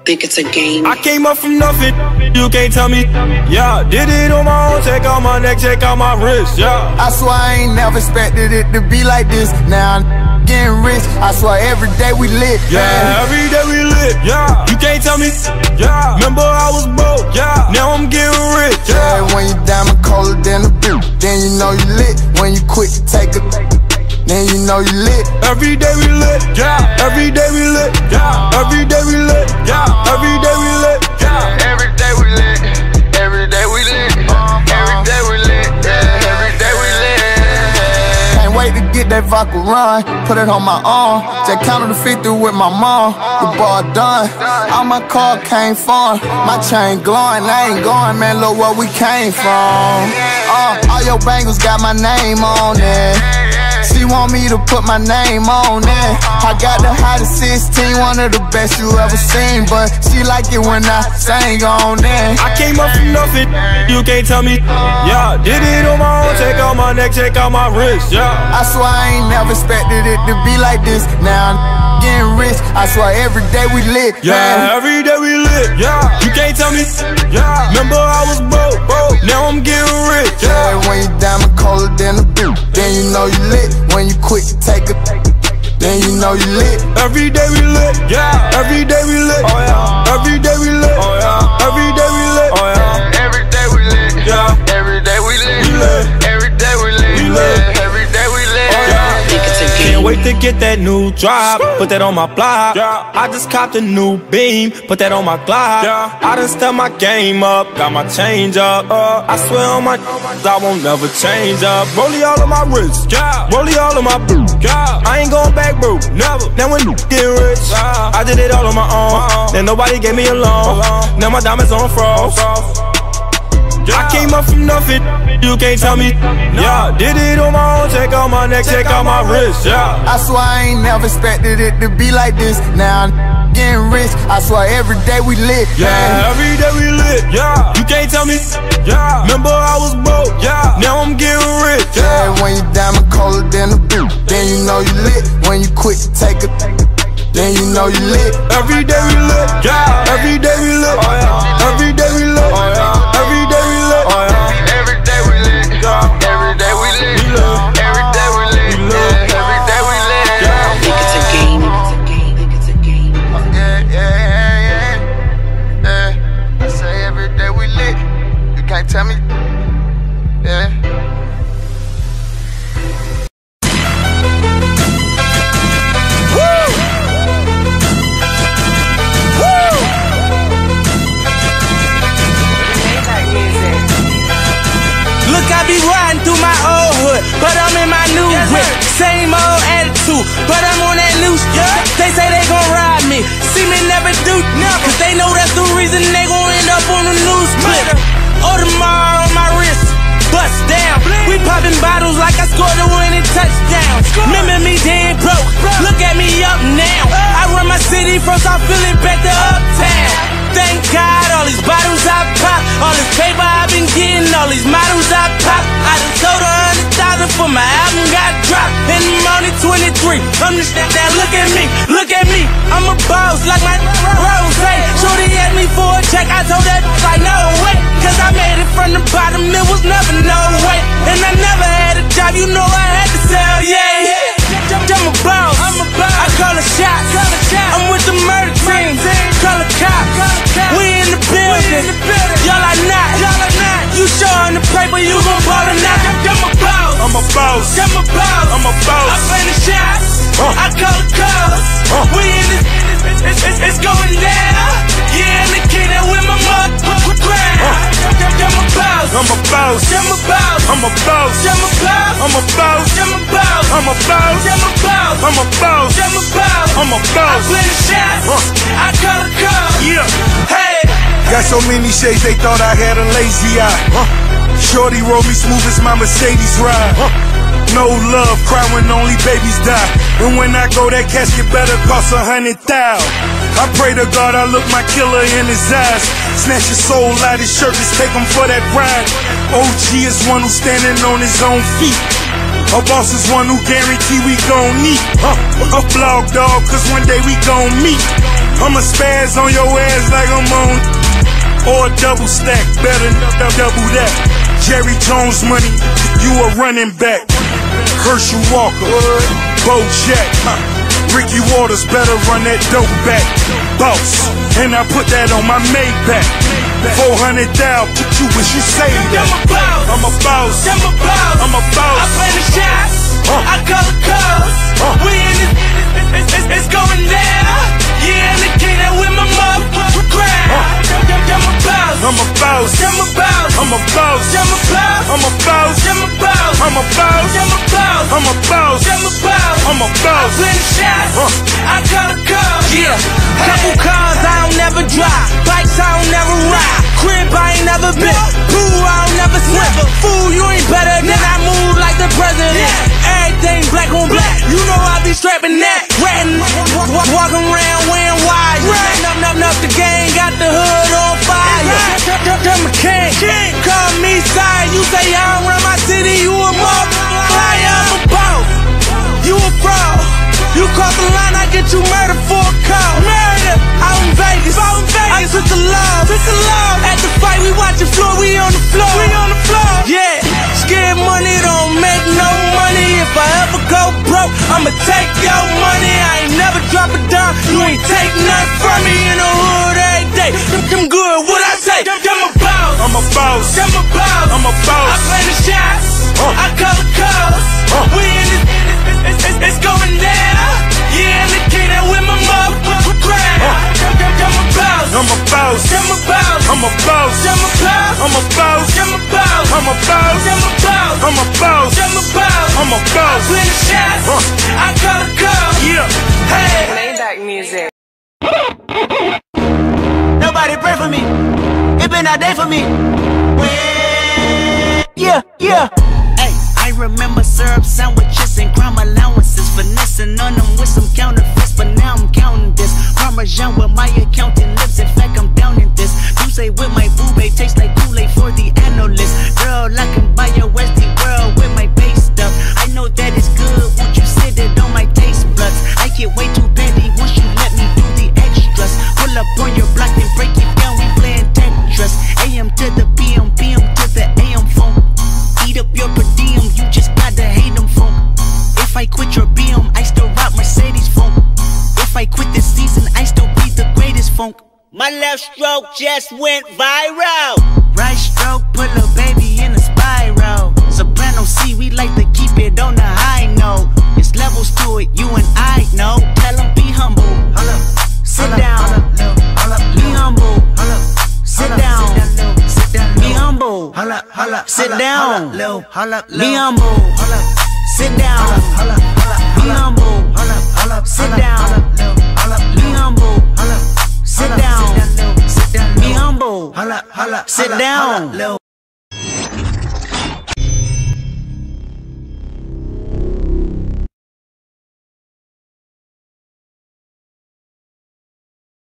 think it's a game. I came up from nothing, you can't tell me. Yeah, did it on my own, check out my neck, check out my wrist, yeah. I swear I ain't never expected it to be like this. Now I'm getting rich, I swear every day we lit. Yeah, every day we lit, yeah. You can't tell me, yeah. Remember I was broke, yeah. Now I'm getting rich, yeah. When you diamond colder than a boot, then you know you lit. When you quit to take a, then you know you lit. Every day we lit, yeah. Every day we lit, yeah. Every day we lit, yeah. Every day we lit, yeah. Every day we lit. Every day we lit. Every day we lit. Yeah. Every day we lit. Can't wait to get that vodka run. Put it on my arm. Just counted the 50 with my mom. The ball done. All my car came from. My chain glowing. I ain't going, man. Look where we came from. All your bangles got my name on it. She want me to put my name on it. I got the hottest 16, one of the best you ever seen. But she like it when I sang on it. I came up from nothing, you can't tell me. Yeah, did it on my own, check out my neck, check out my wrist, yeah. I swear I ain't never expected it to be like this. Now I'm getting rich, I swear every day we lit. Yeah, every day we lit, yeah. You can't tell me, yeah. Remember I was broke, now I'm getting rich, yeah. When you diamond colder than a boot, then you know you lit. When you quit to take a, then you know you lit. Every day we lit, yeah. Every day we lit, oh yeah. Every day we lit, oh yeah. Every day we lit, oh yeah. Every day we lit, yeah. Every day we lit, every day we lit, every day we lit. Can't wait to get that new drop, put that on my block. I just copped a new beam, put that on my Glock. I done stepped my game up, got my change up. I swear on my I won't never change up. Rollie all of my wrists, rollie all of my boots. I ain't going back, bro, never. Now when you get rich, I did it all on my own. Then nobody gave me a loan. Now my diamonds on frost. I came up from nothing, you can't tell me. Yeah, did it on my own, check out my neck, check out my wrist, yeah. I swear I ain't never expected it to be like this. Now I'm getting rich, I swear every day we lit. Yeah, every day we lit, yeah. You can't tell me, yeah. Remember I was broke, yeah. Now I'm getting rich, yeah. When you diamond colder than a boot, then you know you lit. When you quit to take a, then you know you lit. Every day we lit, yeah. Every day we lit, oh yeah. Every day we lit, oh yeah. Every day we lit, oh yeah. Every day we lit, yeah. Every day we lit, every day we lit, every day we lit. I think it's a game. It's a game. Yeah. I say every day we lit. You can't tell me. Yeah. I be riding through my old hood, but I'm in my new whip. Same old attitude, but I'm on that loose. They say they gon' ride me, see me never do, cause they know that's the reason they gon' end up on the news clip. Audemars on my wrist, bust down. We popping bottles like I scored a winning touchdown. Remember me dead broke, look at me up now. I run my city from South Philly back to Uptown. Thank God, all these bottles I pop, all this paper I've been getting, all these models I pop. I done sold 100,000 for my album got dropped. And I'm only 23, I'm just that look at me, I'm a boss like my Rose. Shorty asked me for a check, I told that like no way, cause I made it from the bottom, it was never no way. And I never had a job, you know I had to sell, yeah. I'm a boss, I call a shot, I'm with the murder team, call a cop. We in the building, y'all are not. You showing the paper, you gon' ball or not. I'm a boss, I'm a boss. I play the shots, I call the calls. We in this, it's going down. Yeah, in the kingdom with my motherfucking crown. I'm a boss, I'm a boss. I'm a boss, I'm a boss. I'm a boss, I'm a boss. I'm a boss, I'm a boss. I'm a boss, I'm a boss. I'm a boss, I'm a boss. I play the shots, I call the calls. Yeah, hey. Got so many shades, they thought I had a lazy eye. Shorty roll me smooth as my Mercedes ride. No love, cry when only babies die. And when I go, that casket better cost 100,000. I pray to God I look my killer in his eyes. Snatch his soul out his shirt, just take him for that ride. OG is one who's standing on his own feet. A boss is one who guarantee we gon' meet. A blog dog, cause one day we gon' meet. I'ma spaz on your ass like I'm on. Or double stack, better double that. Jerry Jones money, you a running back. Herschel Walker, Bo Jack, Ricky Waters better run that dope back. Boss, and I put that on my Maybach. 400,000, you wish you saved that. I'm a boss, I'm a boss, I'm a boss. I play the shots, I call the calls. We in this, it's going down. Yeah, and the king that with my motherfucking crowd. I'm a boss, I'm a boss, I'm a boss, I'm a boss, I'm a boss, I'm a boss, I'm a boss, I'm a boss, I'm a boss, I'm a boss, I'm a boss, I'm a boss. I play the shots, I call the calls. Yeah, couple cars I don't never drive, bikes I don't never ride, crib I ain't never been, pool I don't never swim. Fool, you ain't better than I move like the president. Everything black on black, you know I be strapping that. Ratting, walking around wearing wires. Up, the gang got the hood on fire. I'm a king, call me sire. You say I don't run my city, you a motherfucker. I'm a boss, you a fraud. You cross the line, I get you murdered for a call. Murder, out in Vegas, I took the love. At the fight, we watching floor, we on the floor. Yeah, scared money don't make no money. If I ever go broke, I'ma take your money. I ain't never drop a dime, you ain't take nothing from me. In the hood every day, them good, what I say? I'm a boss, I'm a boss, I'm a boss, I'm a boss. I play the shots, I call the calls. We in this, it's going down. Yeah, and the king that with my motherfucking crowd. I'm a boss, I'm a boss, I'm a boss, I'm a boss, I'm a boss, I'm a boss, I'm a boss, I'm a boss, I'm a boss, I'm a boss, I'm a boss, I'm a boss. I play the shots, I call the calls. Yeah. Hey. Maybach music. Nobody pray for me. It been a day for me. Yeah. Hey, I remember syrup sandwiches and crime allowances, finessing on them with some counterfeits, but now I'm counting this. Parmesan with my accountant lips. In fact, I'm down in this. You say with my boobay tastes like Kool-Aid for the analyst. Girl, I can buy your Westie world with my base stuff. I know that it's good. Won't you sit it on my taste buds? I get way too petty once you let me do the extras. Pull up on your block and break it down. We playing Tetris. AM to the PM, PM to the AM phone. Eat up your per diem, you just gotta hate them phone. If I quit your BM, I still rock Mercedes phone. If I quit this season, I still be the greatest funk. My left stroke just went viral. Right stroke put a baby in a spiral. Soprano C, we like to keep it on the high note. It's levels to it, you and I know. Tell them be humble. Sit down. Be humble. Sit down. Be humble. Sit down. Be humble. Sit down. Be humble. Sit down. Be humble. Sit down. Be humble. Sit down.